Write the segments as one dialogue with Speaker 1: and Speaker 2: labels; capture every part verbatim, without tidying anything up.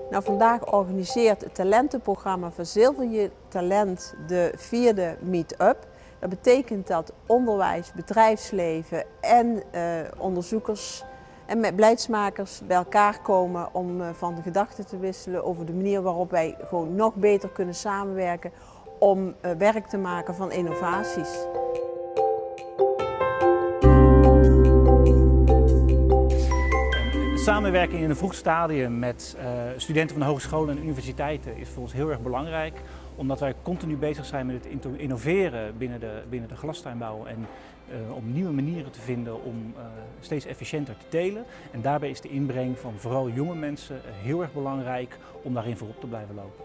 Speaker 1: Nou, vandaag organiseert het talentenprogramma Verzilver je talent de vierde meet-up. Dat betekent dat onderwijs, bedrijfsleven en uh, onderzoekers en met beleidsmakers bij elkaar komen om uh, van de gedachten te wisselen over de manier waarop wij gewoon nog beter kunnen samenwerken om uh, werk te maken van innovaties.
Speaker 2: Samenwerking in een vroeg stadium met uh, studenten van de hogescholen en universiteiten is voor ons heel erg belangrijk, omdat wij continu bezig zijn met het innoveren binnen de, binnen de glastuinbouw en uh, om nieuwe manieren te vinden om uh, steeds efficiënter te telen. En daarbij is de inbreng van vooral jonge mensen uh, heel erg belangrijk om daarin voorop te blijven lopen.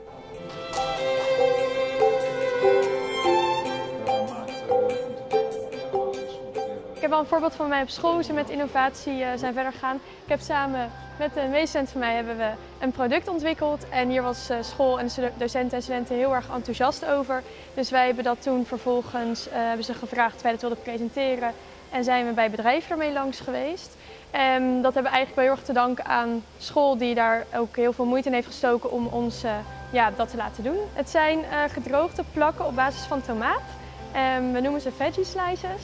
Speaker 3: Ik heb al een voorbeeld van mij op school hoe ze met innovatie uh, zijn verder gegaan. Ik heb samen met een medestudent van mij hebben we een product ontwikkeld en hier was uh, school en de docenten en studenten heel erg enthousiast over. Dus wij hebben dat toen vervolgens uh, hebben ze gevraagd of wij dat wilden presenteren en zijn we bij bedrijven ermee langs geweest. En dat hebben we eigenlijk wel heel erg te danken aan school die daar ook heel veel moeite in heeft gestoken om ons uh, ja, dat te laten doen. Het zijn uh, gedroogde plakken op basis van tomaat. Um, we noemen ze veggie slices.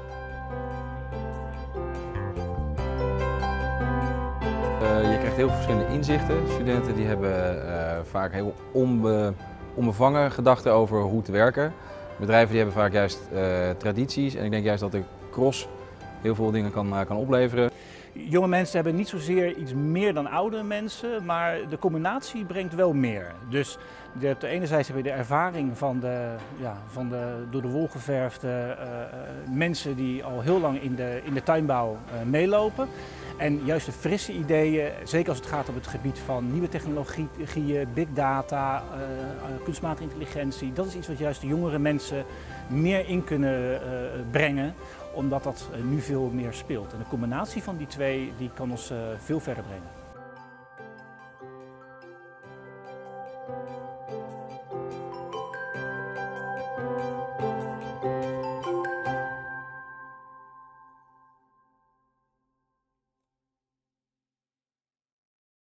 Speaker 4: Uh, je krijgt heel veel verschillende inzichten. Studenten die hebben uh, vaak heel onbe, onbevangen gedachten over hoe te werken. Bedrijven die hebben vaak juist uh, tradities en ik denk juist dat de cross heel veel dingen kan, uh, kan opleveren.
Speaker 2: Jonge mensen hebben niet zozeer iets meer dan oudere mensen, maar de combinatie brengt wel meer. Dus de, op de ene zijde heb je de ervaring van de, ja, van de door de wol geverfde uh, mensen die al heel lang in de, in de tuinbouw uh, meelopen. En juist de frisse ideeën, zeker als het gaat op het gebied van nieuwe technologieën, big data, uh, kunstmatige intelligentie, dat is iets wat juist de jongere mensen meer in kunnen uh, brengen, omdat dat uh, nu veel meer speelt. En de combinatie van die twee die kan ons uh, veel verder brengen.